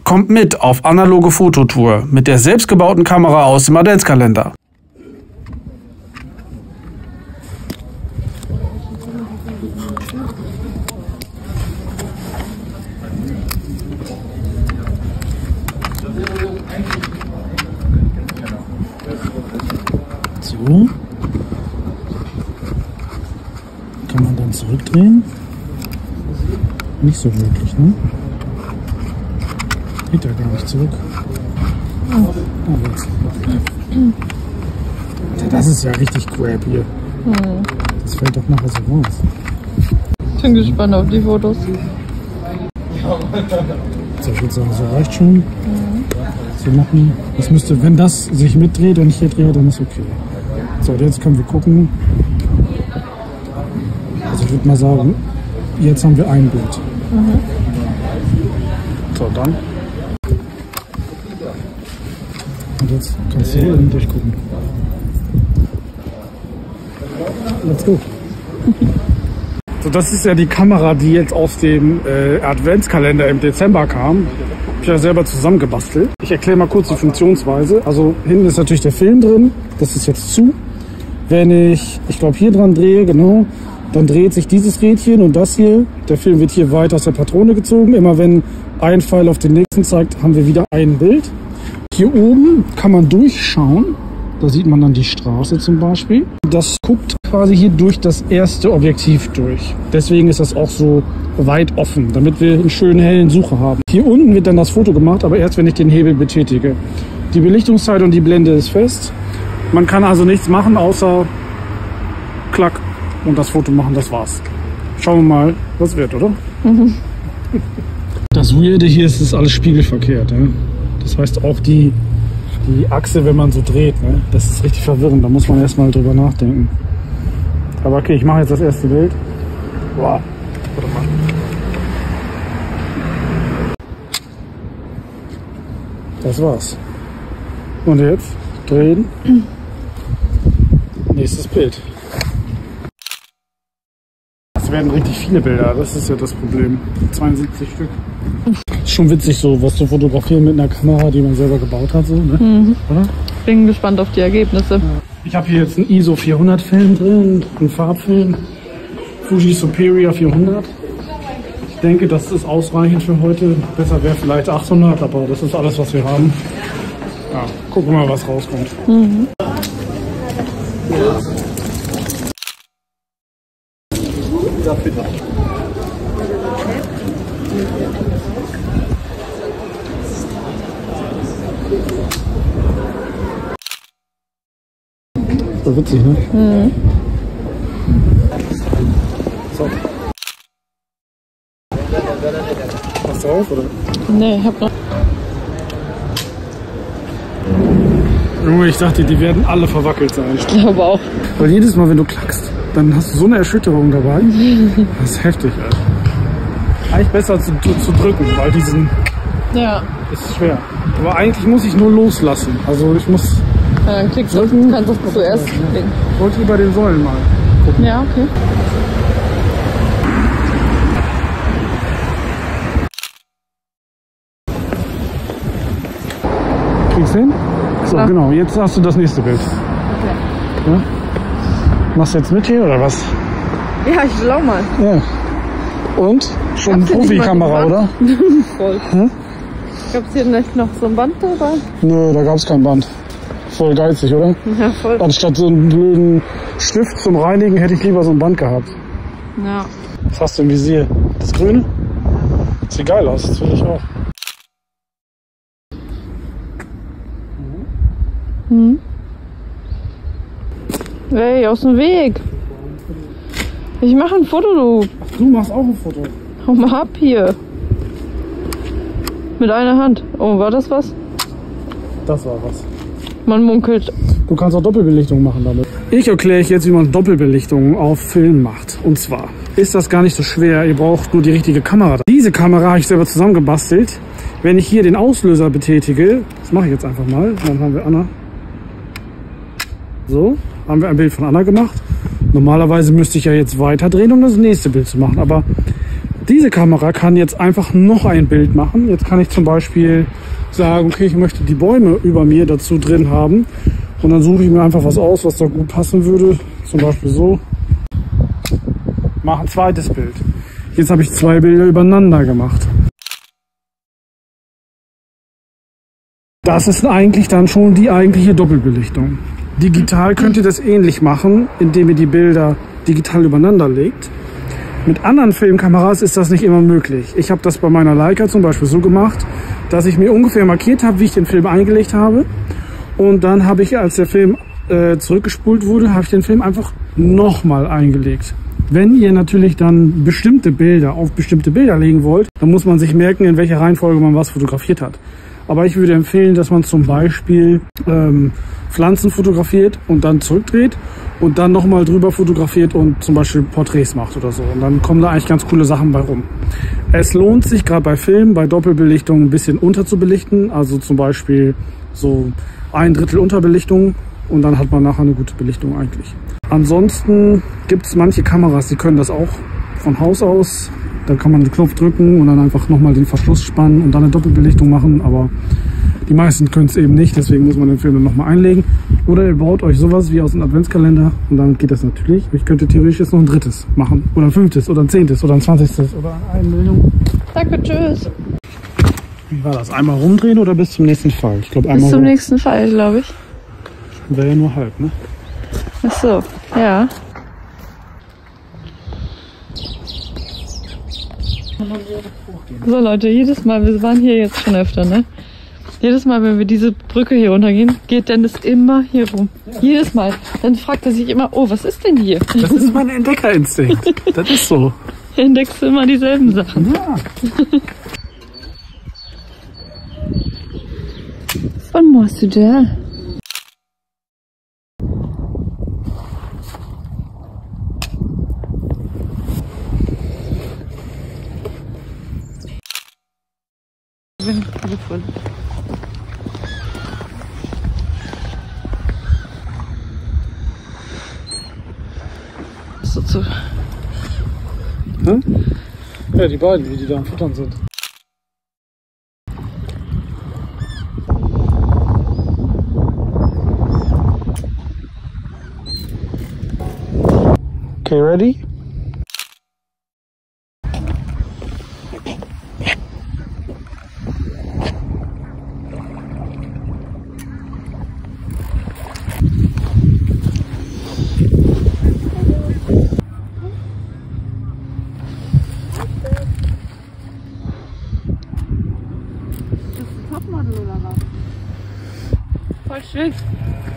Kommt mit auf analoge Fototour mit der selbstgebauten Kamera aus dem Adventskalender. So. Kann man dann zurückdrehen? Nicht so wirklich, ne? Geht ja gar nicht zurück. Oh, jetzt. Das ist ja richtig crap hier. Das fällt doch nachher so raus. Ich bin gespannt auf die Fotos. So, ich würde sagen, so reicht schon. So machen. Das müsste, wenn das sich mitdreht und ich hier drehe, dann ist okay. So, jetzt können wir gucken. Also ich würde mal sagen, jetzt haben wir ein Bild. So, dann. Und jetzt kannst du hier durchgucken. Let's go. So, das ist ja die Kamera, die jetzt aus dem Adventskalender im Dezember kam. Habe ich ja selber zusammengebastelt. Ich erkläre mal kurz die Funktionsweise. Also hinten ist natürlich der Film drin. Das ist jetzt zu. Wenn ich glaube hier dran drehe, genau, dann dreht sich dieses Rädchen und das hier. Der Film wird hier weiter aus der Patrone gezogen. Immer wenn ein Pfeil auf den nächsten zeigt, haben wir wieder ein Bild. Hier oben kann man durchschauen. Da sieht man dann die Straße zum Beispiel. Das guckt quasi hier durch das erste Objektiv durch. Deswegen ist das auch so weit offen, damit wir einen schönen hellen Sucher haben. Hier unten wird dann das Foto gemacht, aber erst wenn ich den Hebel betätige. Die Belichtungszeit und die Blende ist fest. Man kann also nichts machen, außer klack und das Foto machen, das war's. Schauen wir mal, was wird, oder? Das Weirde hier ist alles spiegelverkehrt. Ne? Das heißt auch die Achse, wenn man so dreht, ne? Das ist richtig verwirrend. Da muss man erstmal drüber nachdenken. Aber okay, ich mache jetzt das erste Bild. Wow. Warte mal. Das war's. Und jetzt drehen. Nächstes Bild. Es werden richtig viele Bilder, das ist ja das Problem. 72 Stück. Ist schon witzig, so was zu fotografieren mit einer Kamera, die man selber gebaut hat. So, ne? Oder? Bin gespannt auf die Ergebnisse. Ich habe hier jetzt einen ISO 400 Film drin, einen Farbfilm. Fuji Superior 400. Ich denke, das ist ausreichend für heute. Besser wäre vielleicht 800, aber das ist alles, was wir haben. Ja, gucken wir mal, was rauskommt. So witzig, ne? So. Passt du auf, oder? Nee, ich hab noch. Junge, ich dachte, die werden alle verwackelt sein. Ich glaube auch. Weil jedes Mal, wenn du klackst, dann hast du so eine Erschütterung dabei. Das ist heftig, Alter. Eigentlich besser zu drücken, weil diesen Ja. ist schwer. Aber eigentlich muss ich nur loslassen. Also ich muss. Ja, dann klickst du, kannst du zuerst klicken. Ich wollte über den Säulen mal gucken. Ja, okay. Kriegst du hin? So, Klar. genau. Jetzt hast du das nächste Bild. Okay. Ja? Machst du jetzt mit hier oder was? Ja, ich schau mal. Ja. Und? Schon Gab's hier nicht Profikamera, mal oder? Voll. Hm? Gab's hier nicht noch so ein Band dabei? Nö, da gab's kein Band. Voll geizig, oder? Ja, voll. Anstatt so einen blöden Stift zum Reinigen hätte ich lieber so ein Band gehabt. Ja. Was hast du im Visier? Das Grüne? Sieht geil aus, das will ich auch. Hey, aus dem Weg. Ich mache ein Foto, du. Du machst auch ein Foto. Hau mal ab hier. Mit einer Hand. Oh, war das was? Das war was. Man munkelt. Du kannst auch Doppelbelichtung machen damit. Ich erkläre euch jetzt, wie man Doppelbelichtung auf Film macht. Und zwar ist das gar nicht so schwer. Ihr braucht nur die richtige Kamera. Diese Kamera habe ich selber zusammengebastelt. Wenn ich hier den Auslöser betätige, das mache ich jetzt einfach mal, dann haben wir Anna. So, haben wir ein Bild von Anna gemacht. Normalerweise müsste ich ja jetzt weiter drehen, um das nächste Bild zu machen. Aber Diese Kamera kann jetzt einfach noch ein Bild machen. Jetzt kann ich zum Beispiel sagen, okay, ich möchte die Bäume über mir dazu drin haben. Und dann suche ich mir einfach was aus, was da gut passen würde. Zum Beispiel so. Mache ein zweites Bild. Jetzt habe ich 2 Bilder übereinander gemacht. Das ist eigentlich dann schon die eigentliche Doppelbelichtung. Digital könnt ihr das ähnlich machen, indem ihr die Bilder digital übereinander legt. Mit anderen Filmkameras ist das nicht immer möglich. Ich habe das bei meiner Leica zum Beispiel so gemacht, dass ich mir ungefähr markiert habe, wie ich den Film eingelegt habe. Und dann habe ich, als der Film zurückgespult wurde, habe ich den Film einfach nochmal eingelegt. Wenn ihr natürlich dann bestimmte Bilder auf bestimmte Bilder legen wollt, dann muss man sich merken, in welcher Reihenfolge man was fotografiert hat. Aber ich würde empfehlen, dass man zum Beispiel Pflanzen fotografiert und dann zurückdreht und dann nochmal drüber fotografiert und zum Beispiel Porträts macht oder so. Und dann kommen da eigentlich ganz coole Sachen bei rum. Es lohnt sich gerade bei Filmen, bei Doppelbelichtung ein bisschen unterzubelichten. Also zum Beispiel so 1/3 Unterbelichtung und dann hat man nachher eine gute Belichtung eigentlich. Ansonsten gibt es manche Kameras, die können das auch von Haus aus. Da kann man den Knopf drücken und dann einfach nochmal den Verschluss spannen und dann eine Doppelbelichtung machen. Aber die meisten können es eben nicht, deswegen muss man den Film dann nochmal einlegen. Oder ihr baut euch sowas wie aus einem Adventskalender und damit geht das natürlich. Ich könnte theoretisch jetzt noch ein 3. machen. Oder ein 5. oder ein 10. oder ein 20. oder eine Million. Danke, tschüss. Wie war das? Einmal rumdrehen oder bis zum nächsten Fall? Ich glaube einmal. Bis zum nächsten Fall, glaube ich. Wäre ja nur halb, ne? Ach so, ja. So Leute, jedes Mal, wir waren hier jetzt schon öfter, ne? Jedes Mal, wenn wir diese Brücke hier runtergehen, geht Dennis immer hier rum. Jedes Mal. Dann fragt er sich immer, oh, was ist denn hier? Das ist mein Entdeckerinstinkt. Das ist so. Entdeckst du immer dieselben Sachen. Ja. Und machst du da? Gefunden. So zu. Hm? Ja, die beiden, wie die da am Futtern sind. Okay, ready? Voll schön.